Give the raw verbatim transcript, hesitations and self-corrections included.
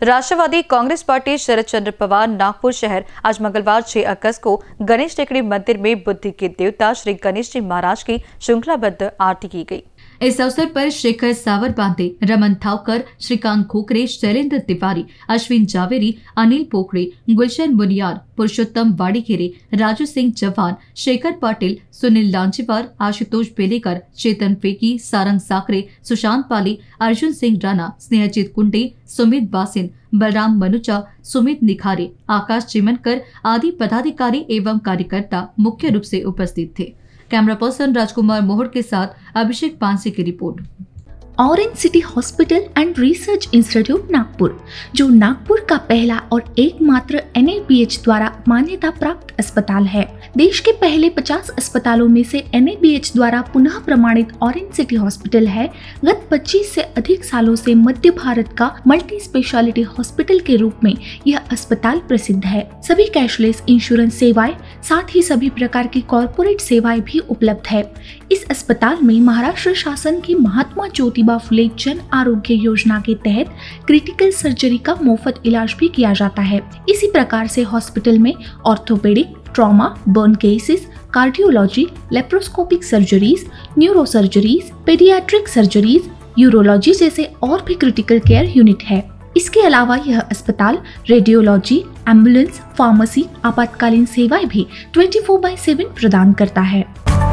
राष्ट्रवादी कांग्रेस पार्टी शरद चंद्र पवार नागपुर शहर आज मंगलवार छह अगस्त को गणेश टेकड़ी मंदिर में बुद्धि के देवता श्री गणेश जी महाराज की श्रृंखलाबद्ध आरती की गई। इस अवसर पर शेखर सावर बांदे, रमन थावकर, श्रीकांत खोकरे, शैलेंद्र तिवारी, अश्विन जावेरी, अनिल पोखरे, गुलशन मुनियार, पुरुषोत्तम वाड़ीखेरे, राजू सिंह चौहान, शेखर पाटिल, सुनील लांचीवार, आशुतोष बेलेकर, चेतन फेकी, सारंग साकरे, सुशांत पाली, अर्जुन सिंह राणा, स्नेहजीत कुंडे, सुमित बासिन, बलराम मनुचा, सुमित निखारे, आकाश चिमनकर आदि पदाधिकारी एवं कार्यकर्ता मुख्य रूप से उपस्थित थे। कैमरा पर्सन राजकुमार मोहर के साथ अभिषेक पांसे की report. Orange city hospital and research institute Nagpur, जो नागपुर का पहला और एकमात्र एन ए बी एच द्वारा मान्यता प्राप्त अस्पताल है। देश के पहले पचास अस्पतालों में से एन ए बी एच द्वारा पुनः प्रमाणित ऑरेंज सिटी हॉस्पिटल है। गत पच्चीस से अधिक सालों से मध्य भारत का मल्टी स्पेशलिटी हॉस्पिटल के रूप में यह अस्पताल प्रसिद्ध है। सभी कैशलेस इंश्योरेंस सेवाएं, साथ ही सभी प्रकार की कॉर्पोरेट सेवाएं भी उपलब्ध है। इस अस्पताल में महाराष्ट्र शासन की महात्मा ज्योतिबा फुले जन आरोग्य योजना के तहत क्रिटिकल सर्जरी का मुफ्त इलाज भी किया जाता है। इसी प्रकार से हॉस्पिटल में orthopaedic, trauma, burn cases, cardiology, laparoscopic surgeries, neuro surgeries, paediatric surgeries, urology जैसे और भी क्रिटिकल केयर यूनिट है। इसके अलावा यह अस्पताल रेडियोलॉजी, एम्बुलेंस, फार्मेसी, आपातकालीन सेवाएं भी चौबीस बाई सात प्रदान करता है।